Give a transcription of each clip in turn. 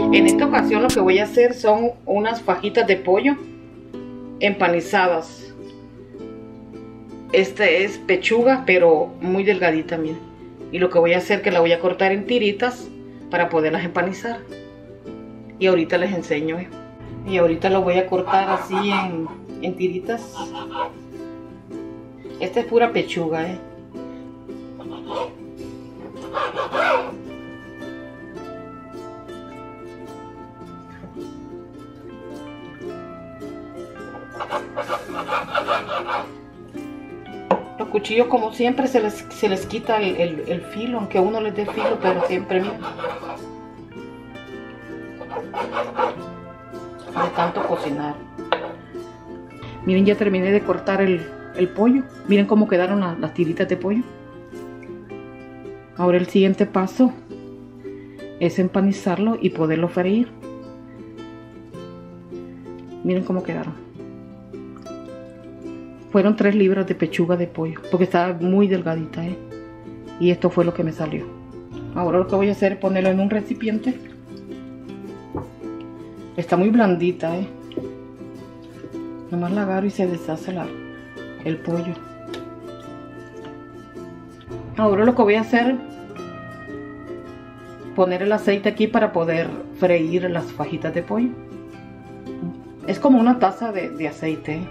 En esta ocasión lo que voy a hacer son unas fajitas de pollo empanizadas. Esta es pechuga, pero muy delgadita, miren. Y lo que voy a hacer es que la voy a cortar en tiritas para poderlas empanizar. Y ahorita les enseño. Y ahorita lo voy a cortar así en tiritas. Esta es pura pechuga, Los cuchillos, como siempre, se les quita el filo, aunque uno les dé filo, pero siempre, miren, de tanto cocinar. Miren, ya terminé de cortar el pollo. Miren cómo quedaron las tiritas de pollo. Ahora el siguiente paso es empanizarlo y poderlo freír. Miren cómo quedaron. Fueron 3 libras de pechuga de pollo, porque estaba muy delgadita, y esto fue lo que me salió. Ahora lo que voy a hacer es ponerlo en un recipiente. Está muy blandita, nomás la agarro y se deshace el pollo. Ahora lo que voy a hacer, poner el aceite aquí para poder freír las fajitas de pollo. Es como una taza de aceite.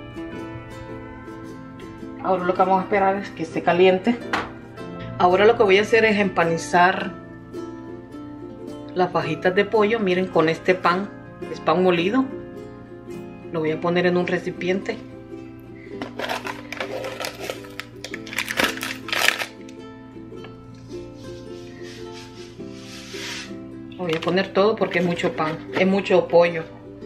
Ahora lo que vamos a esperar es que esté caliente. Ahora lo que voy a hacer es empanizar las fajitas de pollo. Miren, con este pan, es pan molido. Lo voy a poner en un recipiente. Lo voy a poner todo porque es mucho pan, es mucho pollo.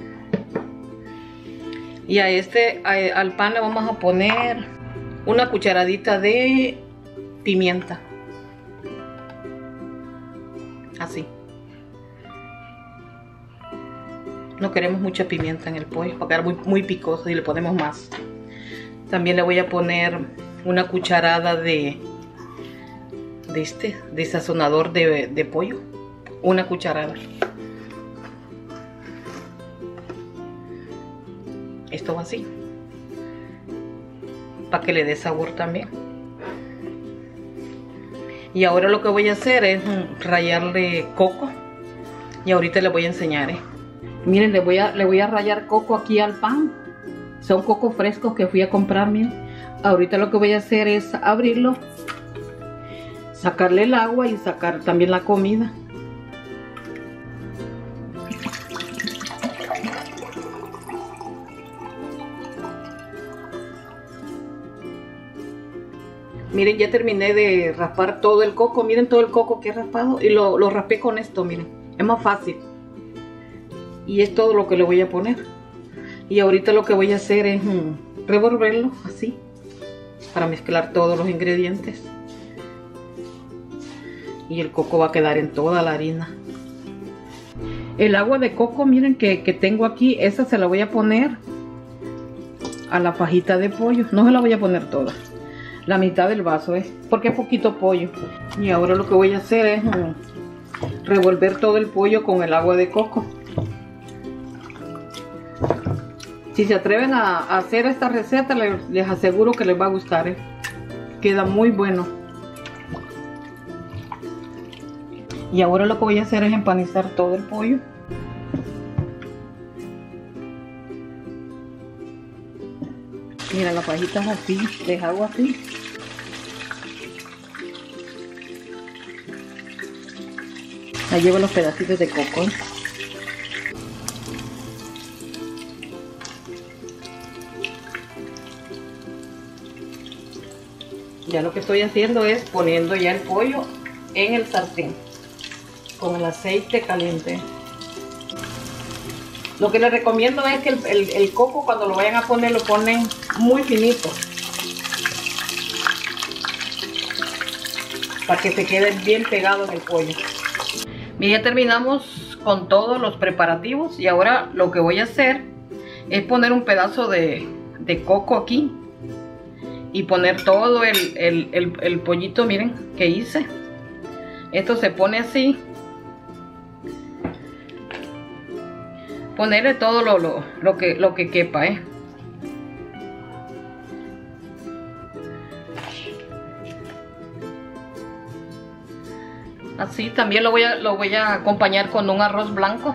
Y al pan le vamos a poner una cucharadita de pimienta. Así. No queremos mucha pimienta en el pollo, va a quedar muy picoso y le ponemos más. También le voy a poner una cucharada de sazonador de pollo. Una cucharada. Esto va así, para que le dé sabor también. Y ahora lo que voy a hacer es rallarle coco. Y ahorita les voy a enseñar. Miren, le voy a rallar coco aquí al pan. Son cocos frescos que fui a comprar, miren. Ahorita lo que voy a hacer es abrirlo, sacarle el agua y sacar también la comida. Miren, ya terminé de raspar todo el coco. Miren todo el coco que he raspado. Y lo raspé con esto, miren. Es más fácil. Y es todo lo que le voy a poner. Y ahorita lo que voy a hacer es revolverlo así, para mezclar todos los ingredientes. Y el coco va a quedar en toda la harina. El agua de coco, miren, que tengo aquí, esa se la voy a poner a la fajita de pollo. No se la voy a poner toda. La mitad del vaso, porque es poquito pollo. Y ahora lo que voy a hacer es revolver todo el pollo con el agua de coco. Si se atreven a hacer esta receta, les aseguro que les va a gustar. Queda muy bueno. Y ahora lo que voy a hacer es empanizar todo el pollo. Mira, las fajitas así, les hago así. Ahí llevo los pedacitos de coco. Ya lo que estoy haciendo es poniendo ya el pollo en el sartén con el aceite caliente. Lo que les recomiendo es que el coco, cuando lo vayan a poner, lo ponen muy finito, para que se quede bien pegado en el pollo. Bien, ya terminamos con todos los preparativos y ahora lo que voy a hacer es poner un pedazo de coco aquí y poner todo el pollito, miren, que hice. Esto se pone así ponerle todo lo que quepa, Así también lo voy a acompañar con un arroz blanco.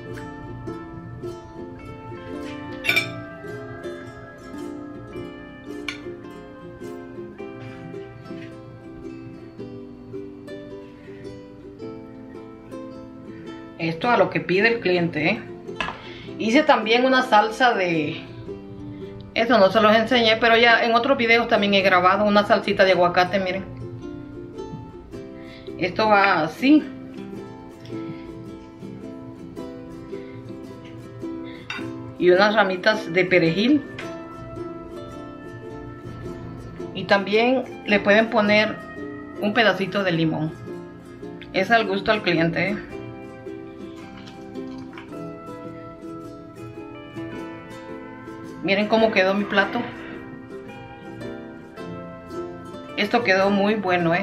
Esto a lo que pide el cliente, Hice también una salsa de... Esto no se los enseñé, pero ya en otros videos también he grabado una salsita de aguacate, miren. Esto va así. Y unas ramitas de perejil. Y también le pueden poner un pedacito de limón. Es al gusto al cliente, Miren cómo quedó mi plato. Esto quedó muy bueno,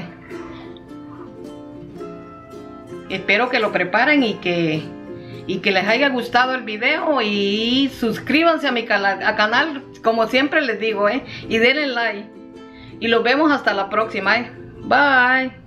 Espero que lo preparen y que les haya gustado el video. Y suscríbanse a mi canal, como siempre les digo, y denle like. Y los vemos hasta la próxima, Bye.